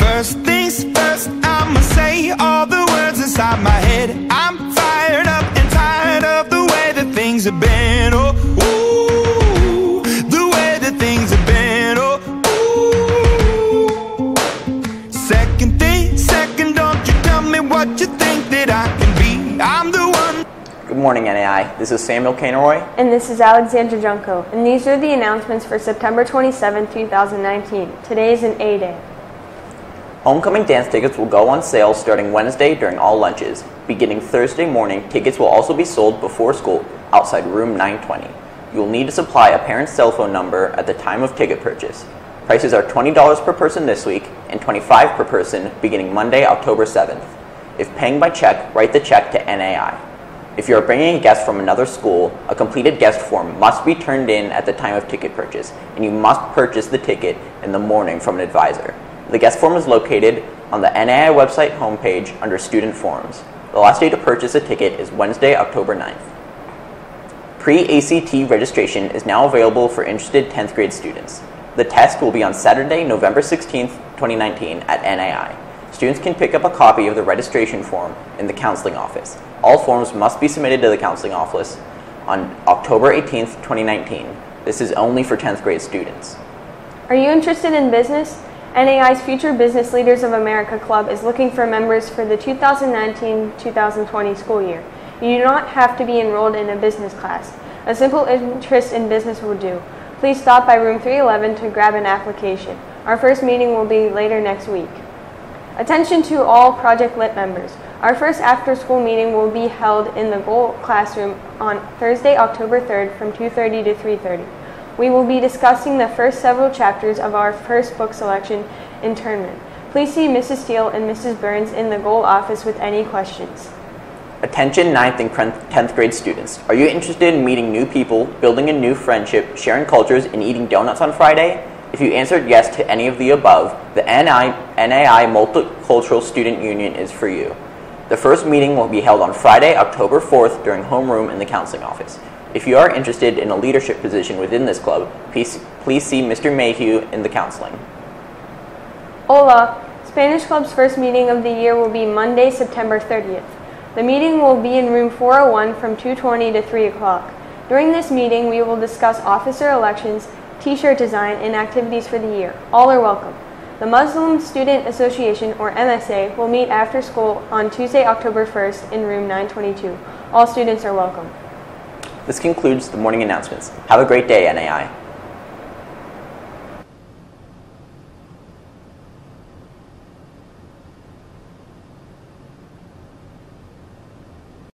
First things first, I'ma say all the words inside my head. I'm fired up and tired of the way that things have been. Oh, ooh, the way that things have been. Oh, ooh. Second thing, second, don't you tell me what you think that I can be. I'm the one. Good morning, NAI. This is Samuel Cainroy. And this is Alexandra Junko. And these are the announcements for September 27, 2019. Today is an A Day. Homecoming dance tickets will go on sale starting Wednesday during all lunches. Beginning Thursday morning, tickets will also be sold before school outside room 920. You will need to supply a parent's cell phone number at the time of ticket purchase. Prices are $20 per person this week and $25 per person beginning Monday, October 7th. If paying by check, write the check to NAI. If you are bringing a guest from another school, a completed guest form must be turned in at the time of ticket purchase, and you must purchase the ticket in the morning from an advisor. The guest form is located on the NAI website homepage under Student Forms. The last day to purchase a ticket is Wednesday, October 9th. Pre-ACT registration is now available for interested 10th grade students. The test will be on Saturday, November 16th, 2019 at NAI. Students can pick up a copy of the registration form in the counseling office. All forms must be submitted to the counseling office on October 18th, 2019. This is only for 10th grade students. Are you interested in business? NAI's Future Business Leaders of America Club is looking for members for the 2019-2020 school year. You do not have to be enrolled in a business class. A simple interest in business will do. Please stop by room 311 to grab an application. Our first meeting will be later next week. Attention to all Project Lit members. Our first after-school meeting will be held in the Goal Classroom on Thursday, October 3rd from 2:30 to 3:30. We will be discussing the first several chapters of our first book selection internment. Please see Mrs. Steele and Mrs. Burns in the Goal office with any questions. Attention 9th and 10th grade students. Are you interested in meeting new people, building a new friendship, sharing cultures, and eating donuts on Friday? If you answered yes to any of the above, the NAI Multicultural Student Union is for you. The first meeting will be held on Friday, October 4th during homeroom in the counseling office. If you are interested in a leadership position within this club, please see Mr. Mayhew in the counseling. Hola! Spanish Club's first meeting of the year will be Monday, September 30th. The meeting will be in room 401 from 2:20 to 3 o'clock. During this meeting, we will discuss officer elections, t-shirt design, and activities for the year. All are welcome. The Muslim Student Association, or MSA, will meet after school on Tuesday, October 1st in room 922. All students are welcome. This concludes the morning announcements. Have a great day, NAI.